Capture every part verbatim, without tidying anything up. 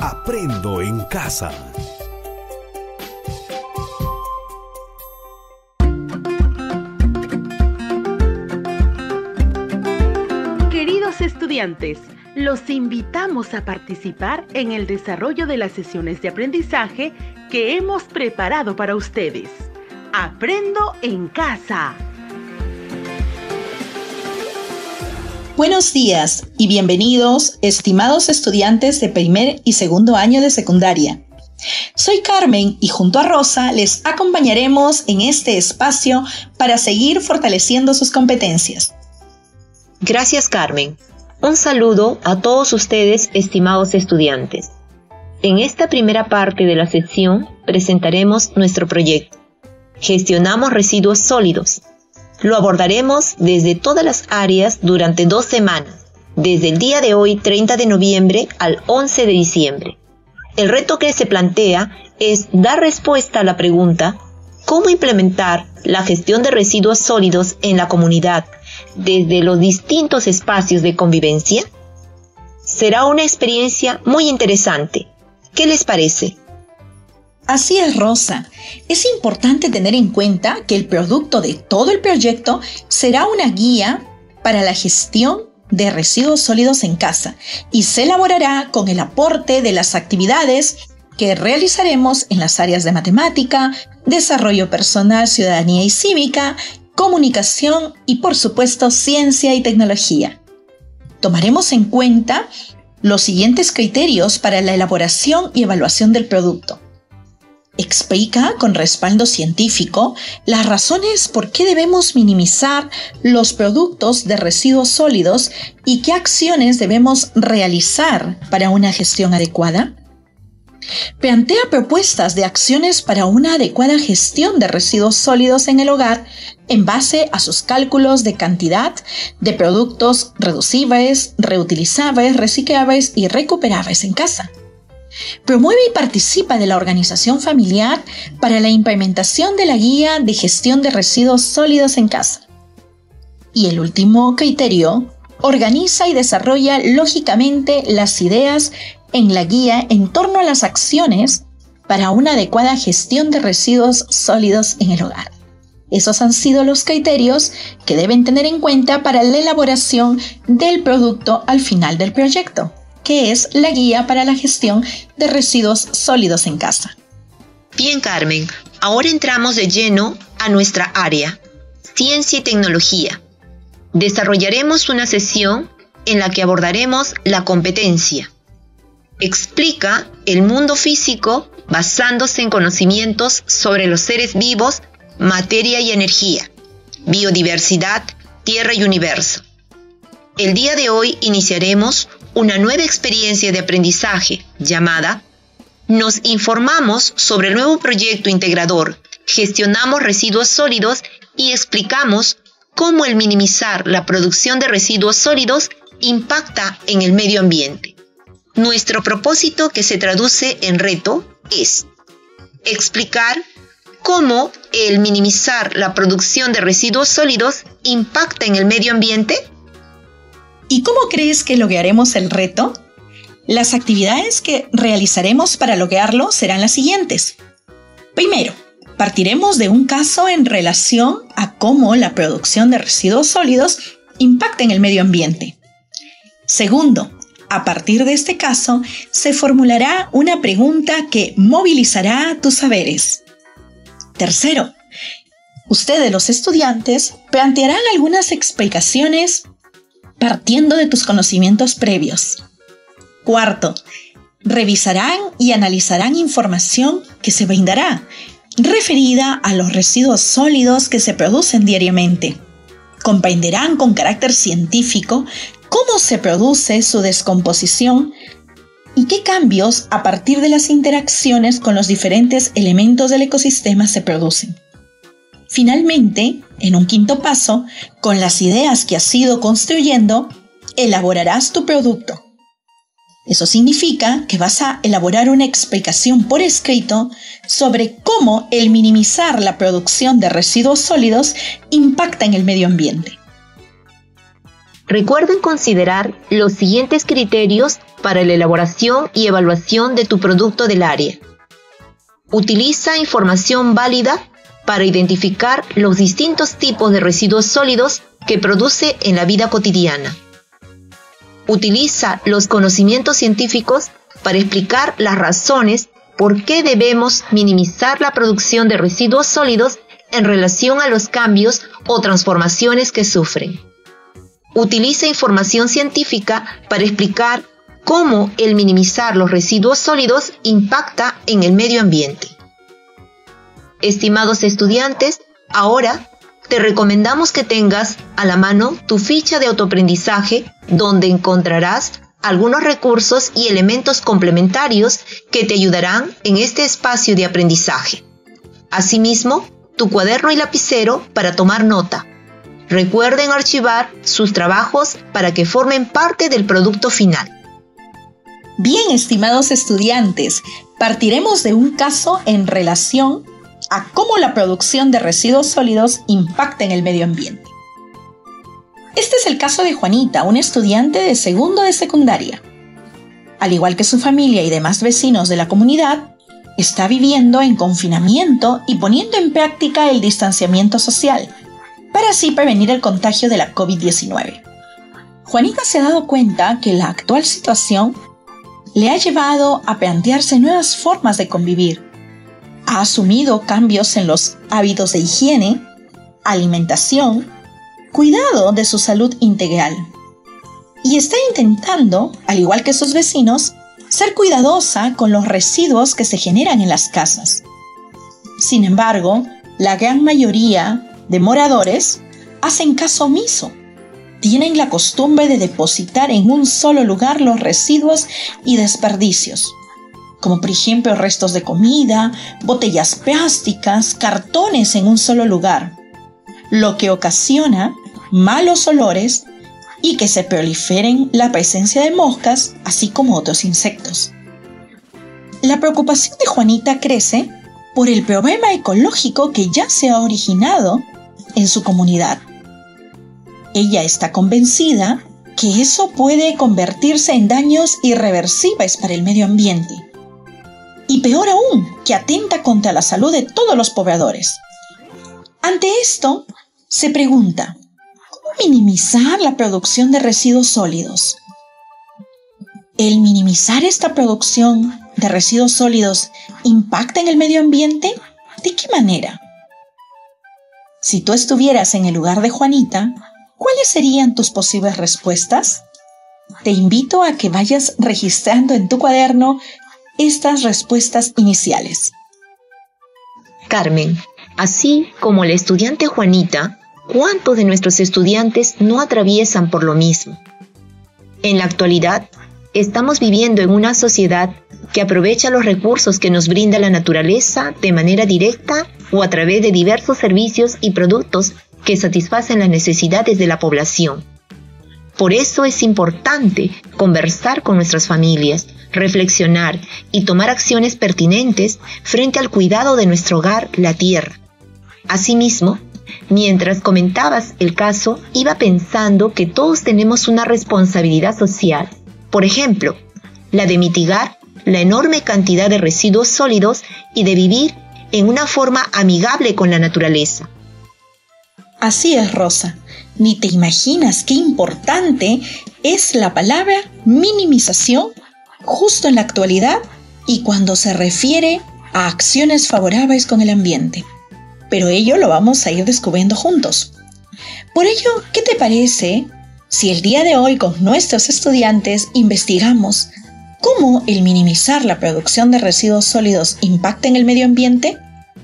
Aprendo en casa. Queridos estudiantes, los invitamos a participar en el desarrollo de las sesiones de aprendizaje que hemos preparado para ustedes. Aprendo en casa. Buenos días y bienvenidos, estimados estudiantes de primer y segundo año de secundaria. Soy Carmen y junto a Rosa les acompañaremos en este espacio para seguir fortaleciendo sus competencias. Gracias, Carmen. Un saludo a todos ustedes, estimados estudiantes. En esta primera parte de la sesión presentaremos nuestro proyecto. Gestionamos residuos sólidos. Lo abordaremos desde todas las áreas durante dos semanas, desde el día de hoy, treinta de noviembre, al once de diciembre. El reto que se plantea es dar respuesta a la pregunta ¿cómo implementar la gestión de residuos sólidos en la comunidad desde los distintos espacios de convivencia? Será una experiencia muy interesante. ¿Qué les parece? Así es, Rosa. Es importante tener en cuenta que el producto de todo el proyecto será una guía para la gestión de residuos sólidos en casa y se elaborará con el aporte de las actividades que realizaremos en las áreas de matemática, desarrollo personal, ciudadanía y cívica, comunicación y, por supuesto, ciencia y tecnología. Tomaremos en cuenta los siguientes criterios para la elaboración y evaluación del producto. Explica con respaldo científico las razones por qué debemos minimizar los productos de residuos sólidos y qué acciones debemos realizar para una gestión adecuada. Plantea propuestas de acciones para una adecuada gestión de residuos sólidos en el hogar en base a sus cálculos de cantidad de productos reducibles, reutilizables, reciclables y recuperables en casa. Promueve y participa de la organización familiar para la implementación de la guía de gestión de residuos sólidos en casa. Y el último criterio, organiza y desarrolla lógicamente las ideas en la guía en torno a las acciones para una adecuada gestión de residuos sólidos en el hogar. Esos han sido los criterios que deben tener en cuenta para la elaboración del producto al final del proyecto, que es la guía para la gestión de residuos sólidos en casa. Bien, Carmen, ahora entramos de lleno a nuestra área, ciencia y tecnología. Desarrollaremos una sesión en la que abordaremos la competencia. Explica el mundo físico basándose en conocimientos sobre los seres vivos, materia y energía, biodiversidad, tierra y universo. El día de hoy iniciaremos una nueva experiencia de aprendizaje llamada Nos informamos sobre el nuevo proyecto integrador, gestionamos residuos sólidos y explicamos cómo el minimizar la producción de residuos sólidos impacta en el medio ambiente. Nuestro propósito, que se traduce en reto, es explicar cómo el minimizar la producción de residuos sólidos impacta en el medio ambiente. ¿Y cómo crees que lograremos el reto? Las actividades que realizaremos para lograrlo serán las siguientes. Primero, partiremos de un caso en relación a cómo la producción de residuos sólidos impacta en el medio ambiente. Segundo, a partir de este caso, se formulará una pregunta que movilizará tus saberes. Tercero, ustedes, los estudiantes, plantearán algunas explicaciones partiendo de tus conocimientos previos. Cuarto, revisarán y analizarán información que se brindará referida a los residuos sólidos que se producen diariamente. Comprenderán con carácter científico cómo se produce su descomposición y qué cambios a partir de las interacciones con los diferentes elementos del ecosistema se producen. Finalmente, en un quinto paso, con las ideas que has ido construyendo, elaborarás tu producto. Eso significa que vas a elaborar una explicación por escrito sobre cómo el minimizar la producción de residuos sólidos impacta en el medio ambiente. Recuerden considerar los siguientes criterios para la elaboración y evaluación de tu producto del área. Utiliza información válida para identificar los distintos tipos de residuos sólidos que produce en la vida cotidiana. Utiliza los conocimientos científicos para explicar las razones por qué debemos minimizar la producción de residuos sólidos en relación a los cambios o transformaciones que sufren. Utiliza información científica para explicar cómo el minimizar los residuos sólidos impacta en el medio ambiente. Estimados estudiantes, ahora te recomendamos que tengas a la mano tu ficha de autoaprendizaje, donde encontrarás algunos recursos y elementos complementarios que te ayudarán en este espacio de aprendizaje. Asimismo, tu cuaderno y lapicero para tomar nota. Recuerden archivar sus trabajos para que formen parte del producto final. Bien, estimados estudiantes, partiremos de un caso en relación a cómo la producción de residuos sólidos impacta en el medio ambiente. Este es el caso de Juanita, una estudiante de segundo de secundaria. Al igual que su familia y demás vecinos de la comunidad, está viviendo en confinamiento y poniendo en práctica el distanciamiento social, para así prevenir el contagio de la COVID diecinueve. Juanita se ha dado cuenta que la actual situación le ha llevado a plantearse nuevas formas de convivir. Ha asumido cambios en los hábitos de higiene, alimentación, cuidado de su salud integral. Y está intentando, al igual que sus vecinos, ser cuidadosa con los residuos que se generan en las casas. Sin embargo, la gran mayoría de moradores hacen caso omiso. Tienen la costumbre de depositar en un solo lugar los residuos y desperdicios, como por ejemplo restos de comida, botellas plásticas, cartones en un solo lugar, lo que ocasiona malos olores y que se proliferen la presencia de moscas, así como otros insectos. La preocupación de Juanita crece por el problema ecológico que ya se ha originado en su comunidad. Ella está convencida que eso puede convertirse en daños irreversibles para el medio ambiente. Y peor aún, que atenta contra la salud de todos los pobladores. Ante esto, se pregunta, ¿cómo minimizar la producción de residuos sólidos? ¿El minimizar esta producción de residuos sólidos impacta en el medio ambiente? ¿De qué manera? Si tú estuvieras en el lugar de Juanita, ¿cuáles serían tus posibles respuestas? Te invito a que vayas registrando en tu cuaderno estas respuestas iniciales. Carmen, así como la estudiante Juanita, ¿cuántos de nuestros estudiantes no atraviesan por lo mismo? En la actualidad, estamos viviendo en una sociedad que aprovecha los recursos que nos brinda la naturaleza de manera directa o a través de diversos servicios y productos que satisfacen las necesidades de la población. Por eso es importante conversar con nuestras familias, reflexionar y tomar acciones pertinentes frente al cuidado de nuestro hogar, la tierra. Asimismo, mientras comentabas el caso, iba pensando que todos tenemos una responsabilidad social. Por ejemplo, la de mitigar la enorme cantidad de residuos sólidos y de vivir en una forma amigable con la naturaleza. Así es, Rosa. Ni te imaginas qué importante es la palabra minimización justo en la actualidad y cuando se refiere a acciones favorables con el ambiente. Pero ello lo vamos a ir descubriendo juntos. Por ello, ¿qué te parece si el día de hoy con nuestros estudiantes investigamos cómo el minimizar la producción de residuos sólidos impacta en el medio ambiente?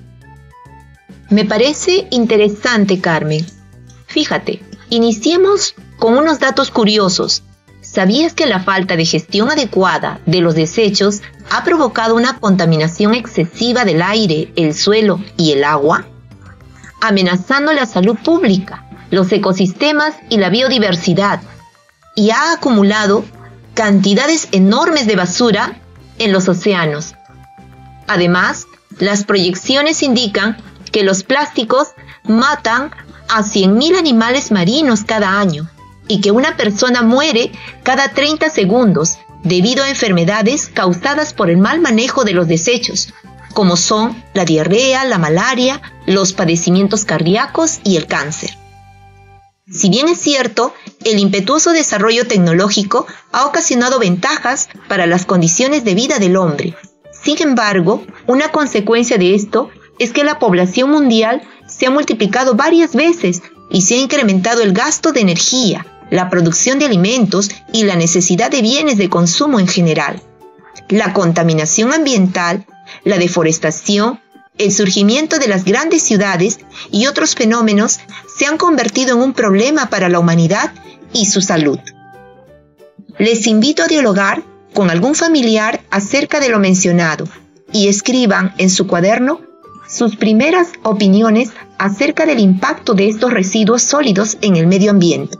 Me parece interesante, Carmen. Fíjate, iniciemos con unos datos curiosos. ¿Sabías que la falta de gestión adecuada de los desechos ha provocado una contaminación excesiva del aire, el suelo y el agua? Amenazando la salud pública, los ecosistemas y la biodiversidad, y ha acumulado cantidades enormes de basura en los océanos. Además, las proyecciones indican que los plásticos matan a cien mil animales marinos cada año y que una persona muere cada treinta segundos debido a enfermedades causadas por el mal manejo de los desechos, como son la diarrea, la malaria, los padecimientos cardíacos y el cáncer. Si bien es cierto, el impetuoso desarrollo tecnológico ha ocasionado ventajas para las condiciones de vida del hombre. Sin embargo, una consecuencia de esto es que la población mundial se ha multiplicado varias veces y se ha incrementado el gasto de energía, la producción de alimentos y la necesidad de bienes de consumo en general. La contaminación ambiental, la deforestación, el surgimiento de las grandes ciudades y otros fenómenos se han convertido en un problema para la humanidad y su salud. Les invito a dialogar con algún familiar acerca de lo mencionado y escriban en su cuaderno sus primeras opiniones acerca del impacto de estos residuos sólidos en el medio ambiente.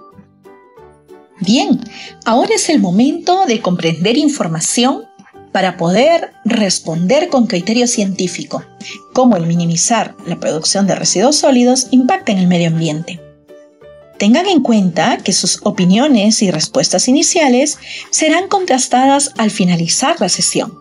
Bien, ahora es el momento de comprender información para poder responder con criterio científico cómo el minimizar la producción de residuos sólidos impacta en el medio ambiente. Tengan en cuenta que sus opiniones y respuestas iniciales serán contrastadas al finalizar la sesión.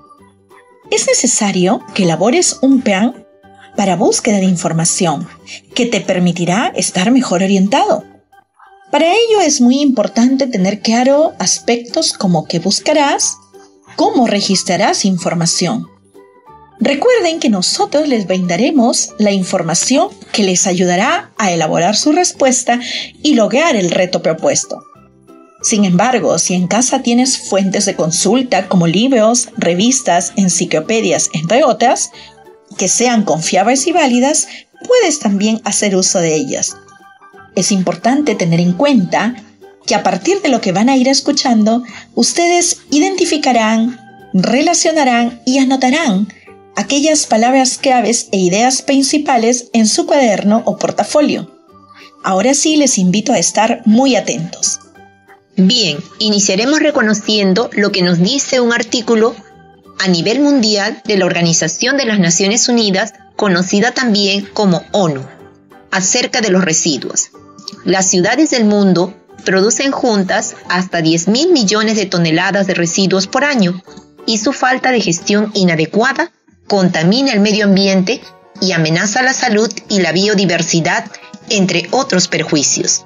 Es necesario que elabores un plan para búsqueda de información que te permitirá estar mejor orientado. Para ello es muy importante tener claro aspectos como qué buscarás, cómo registrarás información. Recuerden que nosotros les brindaremos la información que les ayudará a elaborar su respuesta y lograr el reto propuesto. Sin embargo, si en casa tienes fuentes de consulta como libros, revistas, enciclopedias, entre otras, que sean confiables y válidas, puedes también hacer uso de ellas. Es importante tener en cuenta que a partir de lo que van a ir escuchando, ustedes identificarán, relacionarán y anotarán aquellas palabras claves e ideas principales en su cuaderno o portafolio. Ahora sí les invito a estar muy atentos. Bien, iniciaremos reconociendo lo que nos dice un artículo a nivel mundial de la Organización de las Naciones Unidas, conocida también como ONU, acerca de los residuos. Las ciudades del mundo producen juntas hasta diez mil millones de toneladas de residuos por año y su falta de gestión inadecuada contamina el medio ambiente y amenaza la salud y la biodiversidad, entre otros perjuicios.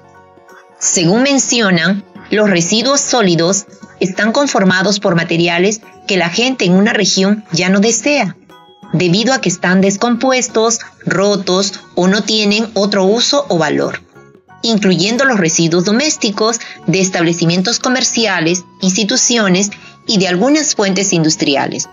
Según mencionan, los residuos sólidos están conformados por materiales que la gente en una región ya no desea, debido a que están descompuestos, rotos o no tienen otro uso o valor, incluyendo los residuos domésticos de establecimientos comerciales, instituciones y de algunas fuentes industriales.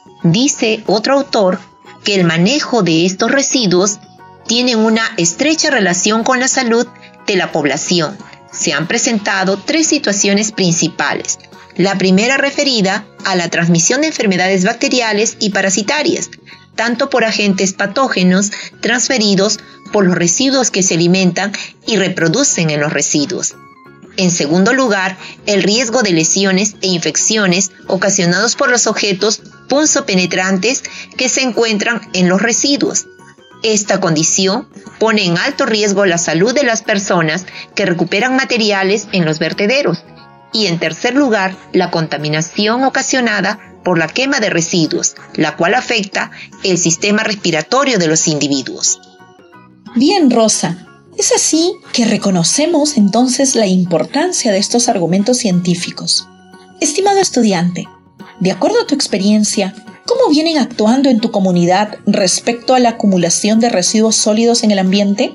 Dice otro autor que el manejo de estos residuos tiene una estrecha relación con la salud de la población. Se han presentado tres situaciones principales. La primera referida a la transmisión de enfermedades bacteriales y parasitarias, tanto por agentes patógenos transferidos por los residuos que se alimentan y reproducen en los residuos. En segundo lugar, el riesgo de lesiones e infecciones ocasionados por los objetos punzopenetrantes que se encuentran en los residuos. Esta condición pone en alto riesgo la salud de las personas que recuperan materiales en los vertederos. Y en tercer lugar, la contaminación ocasionada por la quema de residuos, la cual afecta el sistema respiratorio de los individuos. Bien, Rosa. Es así que reconocemos entonces la importancia de estos argumentos científicos. Estimado estudiante, de acuerdo a tu experiencia, ¿cómo vienen actuando en tu comunidad respecto a la acumulación de residuos sólidos en el ambiente?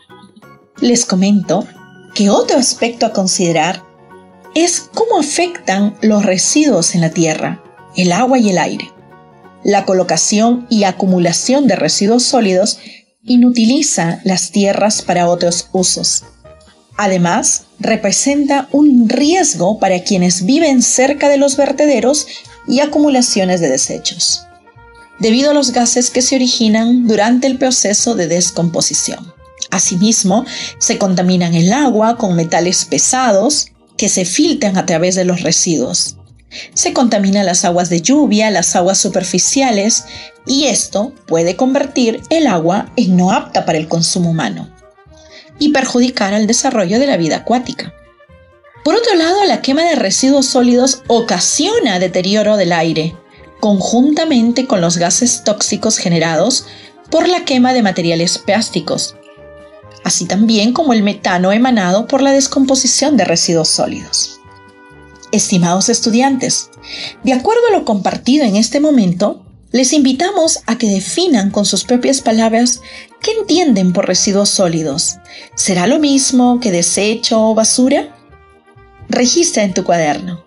Les comento que otro aspecto a considerar es cómo afectan los residuos en la tierra, el agua y el aire. La colocación y acumulación de residuos sólidos inutiliza las tierras para otros usos. Además, representa un riesgo para quienes viven cerca de los vertederos y acumulaciones de desechos, debido a los gases que se originan durante el proceso de descomposición. Asimismo, se contaminan el agua con metales pesados que se filtran a través de los residuos. Se contaminan las aguas de lluvia, las aguas superficiales, y esto puede convertir el agua en no apta para el consumo humano y perjudicar al desarrollo de la vida acuática. Por otro lado, la quema de residuos sólidos ocasiona deterioro del aire, conjuntamente con los gases tóxicos generados por la quema de materiales plásticos, así también como el metano emanado por la descomposición de residuos sólidos. Estimados estudiantes, de acuerdo a lo compartido en este momento, les invitamos a que definan con sus propias palabras qué entienden por residuos sólidos. ¿Será lo mismo que desecho o basura? Registra en tu cuaderno.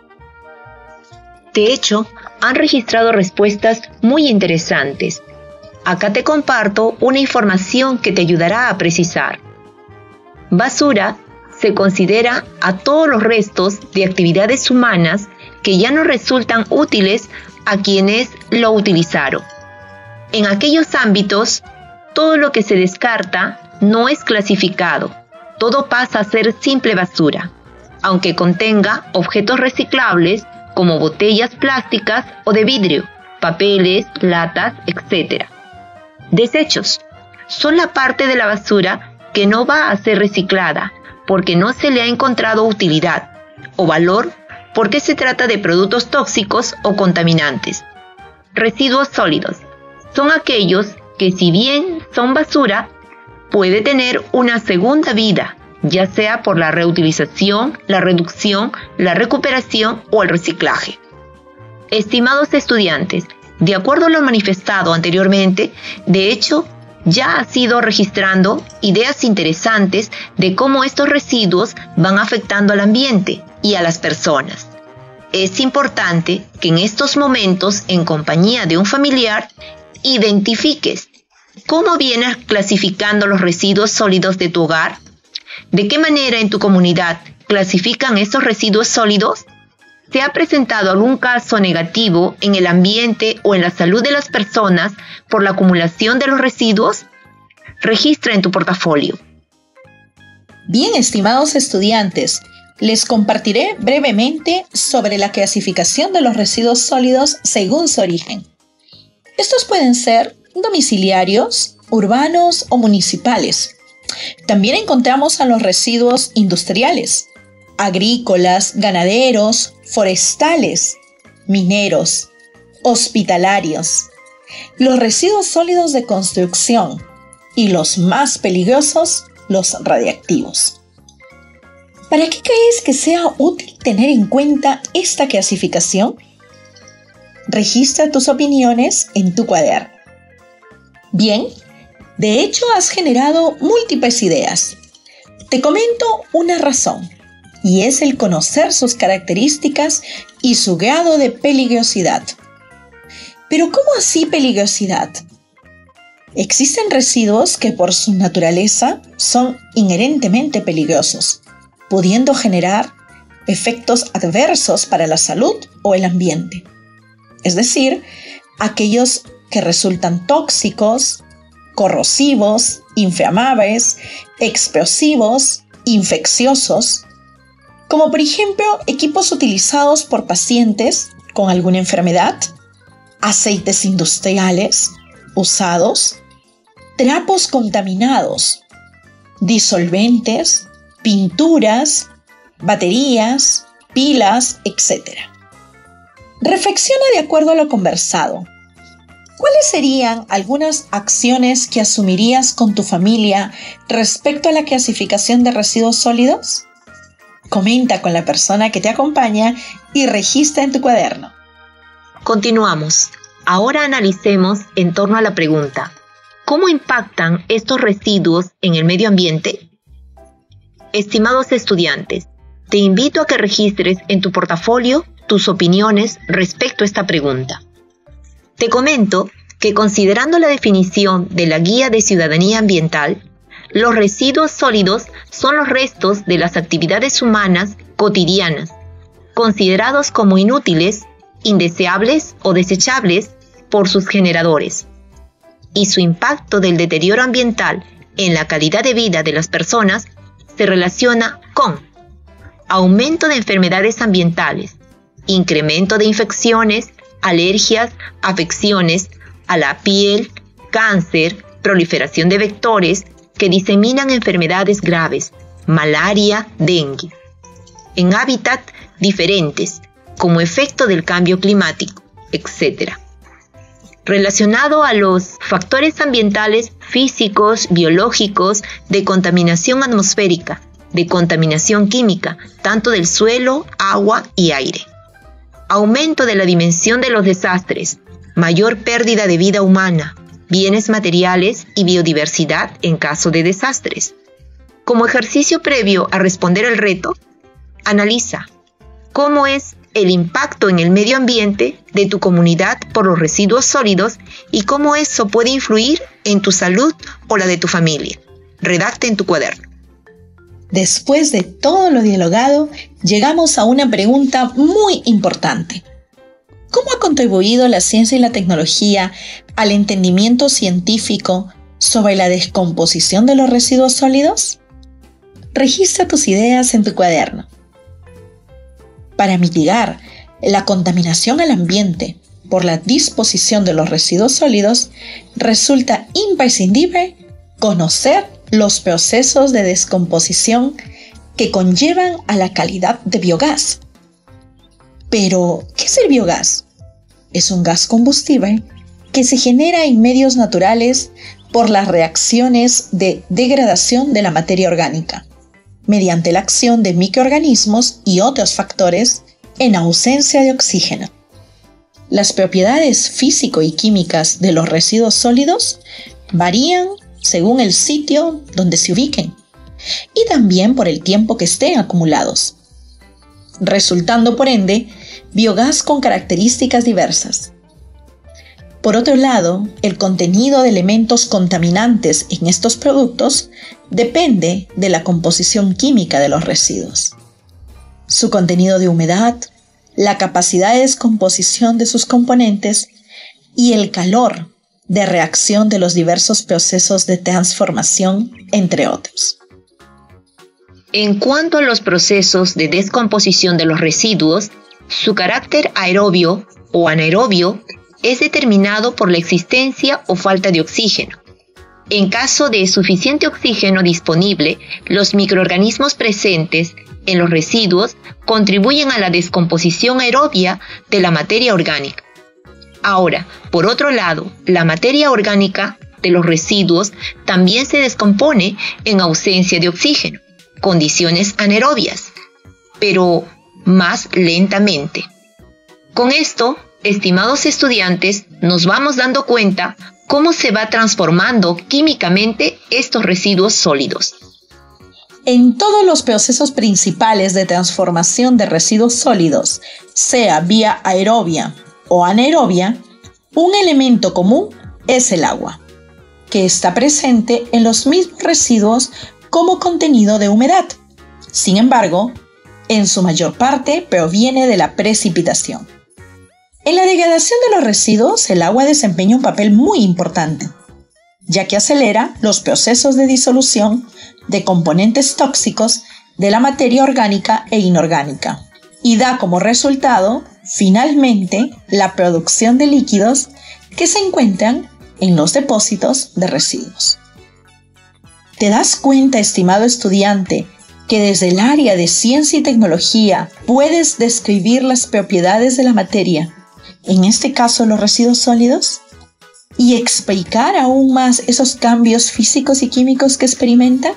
De hecho, han registrado respuestas muy interesantes. Acá te comparto una información que te ayudará a precisar. Basura se considera a todos los restos de actividades humanas que ya no resultan útiles a quienes lo utilizaron. En aquellos ámbitos, todo lo que se descarta no es clasificado, todo pasa a ser simple basura, aunque contenga objetos reciclables como botellas plásticas o de vidrio, papeles, latas, etcétera. Desechos son la parte de la basura que no va a ser reciclada porque no se le ha encontrado utilidad o valor porque se trata de productos tóxicos o contaminantes. Residuos sólidos son aquellos que, si bien son basura, puede tener una segunda vida, ya sea por la reutilización, la reducción, la recuperación o el reciclaje. Estimados estudiantes, de acuerdo a lo manifestado anteriormente, de hecho, ya ha sido registrando ideas interesantes de cómo estos residuos van afectando al ambiente y a las personas. Es importante que en estos momentos, en compañía de un familiar, identifiques cómo vienes clasificando los residuos sólidos de tu hogar. ¿De qué manera en tu comunidad clasifican estos residuos sólidos? ¿Se ha presentado algún caso negativo en el ambiente o en la salud de las personas por la acumulación de los residuos? Registra en tu portafolio. Bien, estimados estudiantes, les compartiré brevemente sobre la clasificación de los residuos sólidos según su origen. Estos pueden ser domiciliarios, urbanos o municipales. También encontramos a los residuos industriales, agrícolas, ganaderos, forestales, mineros, hospitalarios, los residuos sólidos de construcción y los más peligrosos, los radiactivos. ¿Para qué crees que sea útil tener en cuenta esta clasificación? Registra tus opiniones en tu cuaderno. Bien, de hecho has generado múltiples ideas. Te comento una razón, y es el conocer sus características y su grado de peligrosidad. Pero ¿cómo así peligrosidad? Existen residuos que por su naturaleza son inherentemente peligrosos, pudiendo generar efectos adversos para la salud o el ambiente. Es decir, aquellos que resultan tóxicos, corrosivos, inflamables, explosivos, infecciosos, como por ejemplo equipos utilizados por pacientes con alguna enfermedad, aceites industriales usados, trapos contaminados, disolventes, pinturas, baterías, pilas, etcétera. Reflexiona de acuerdo a lo conversado. ¿Cuáles serían algunas acciones que asumirías con tu familia respecto a la clasificación de residuos sólidos? Comenta con la persona que te acompaña y registra en tu cuaderno. Continuamos. Ahora analicemos en torno a la pregunta: ¿cómo impactan estos residuos en el medio ambiente? Estimados estudiantes, te invito a que registres en tu portafolio tus opiniones respecto a esta pregunta. Te comento que, considerando la definición de la Guía de Ciudadanía Ambiental, los residuos sólidos son los restos de las actividades humanas cotidianas, considerados como inútiles, indeseables o desechables por sus generadores, y su impacto del deterioro ambiental en la calidad de vida de las personas se relaciona con aumento de enfermedades ambientales, incremento de infecciones, alergias, afecciones a la piel, cáncer, proliferación de vectores que diseminan enfermedades graves, malaria, dengue. en hábitats diferentes como efecto del cambio climático, etcétera. Relacionado a los factores ambientales, físicos, biológicos, de contaminación atmosférica, de contaminación química, tanto del suelo, agua y aire. Aumento de la dimensión de los desastres, mayor pérdida de vida humana, bienes materiales y biodiversidad en caso de desastres. Como ejercicio previo a responder al reto, analiza cómo es el impacto en el medio ambiente de tu comunidad por los residuos sólidos y cómo eso puede influir en tu salud o la de tu familia. Redacta en tu cuaderno. Después de todo lo dialogado, llegamos a una pregunta muy importante. ¿Cómo ha contribuido la ciencia y la tecnología al entendimiento científico sobre la descomposición de los residuos sólidos? Registra tus ideas en tu cuaderno. Para mitigar la contaminación al ambiente por la disposición de los residuos sólidos, resulta imprescindible conocer los procesos de descomposición que conllevan a la calidad de biogás. Pero, ¿qué es el biogás? Es un gas combustible que se genera en medios naturales por las reacciones de degradación de la materia orgánica, mediante la acción de microorganismos y otros factores en ausencia de oxígeno. Las propiedades físico y químicas de los residuos sólidos varían según el sitio donde se ubiquen y también por el tiempo que estén acumulados, resultando por ende biogás con características diversas. Por otro lado, el contenido de elementos contaminantes en estos productos depende de la composición química de los residuos, su contenido de humedad, la capacidad de descomposición de sus componentes y el calor de reacción de los diversos procesos de transformación, entre otros. En cuanto a los procesos de descomposición de los residuos, su carácter aerobio o anaerobio es determinado por la existencia o falta de oxígeno. En caso de suficiente oxígeno disponible, los microorganismos presentes en los residuos contribuyen a la descomposición aerobia de la materia orgánica. Ahora, por otro lado, la materia orgánica de los residuos también se descompone en ausencia de oxígeno, condiciones anaerobias, pero más lentamente. Con esto, estimados estudiantes, nos vamos dando cuenta cómo se va transformando químicamente estos residuos sólidos. En todos los procesos principales de transformación de residuos sólidos, sea vía aerobia o anaerobia, un elemento común es el agua, que está presente en los mismos residuos como contenido de humedad. Sin embargo, en su mayor parte proviene de la precipitación. En la degradación de los residuos, el agua desempeña un papel muy importante, ya que acelera los procesos de disolución de componentes tóxicos de la materia orgánica e inorgánica y da como resultado, finalmente, la producción de líquidos que se encuentran en los depósitos de residuos. ¿Te das cuenta, estimado estudiante, que desde el área de ciencia y tecnología puedes describir las propiedades de la materia, en este caso los residuos sólidos, y explicar aún más esos cambios físicos y químicos que experimentan?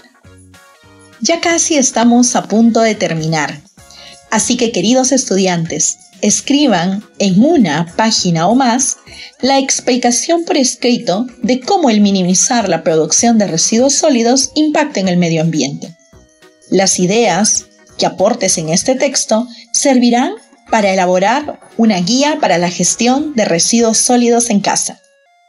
Ya casi estamos a punto de terminar, así que queridos estudiantes, escriban en una página o más la explicación por escrito de cómo el minimizar la producción de residuos sólidos impacta en el medio ambiente. Las ideas que aportes en este texto servirán para elaborar una guía para la gestión de residuos sólidos en casa.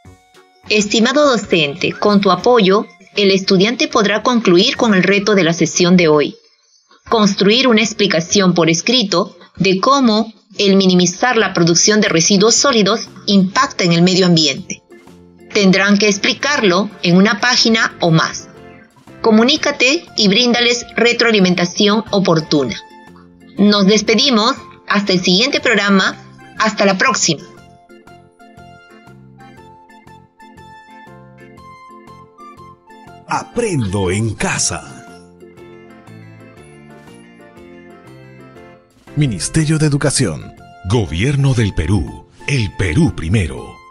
Estimado docente, con tu apoyo, el estudiante podrá concluir con el reto de la sesión de hoy. Construir una explicación por escrito de cómo el minimizar la producción de residuos sólidos impacta en el medio ambiente. Tendrán que explicarlo en una página o más. Comunícate y bríndales retroalimentación oportuna. Nos despedimos hasta el siguiente programa. Hasta la próxima. Aprendo en casa. Ministerio de Educación. Gobierno del Perú. El Perú primero.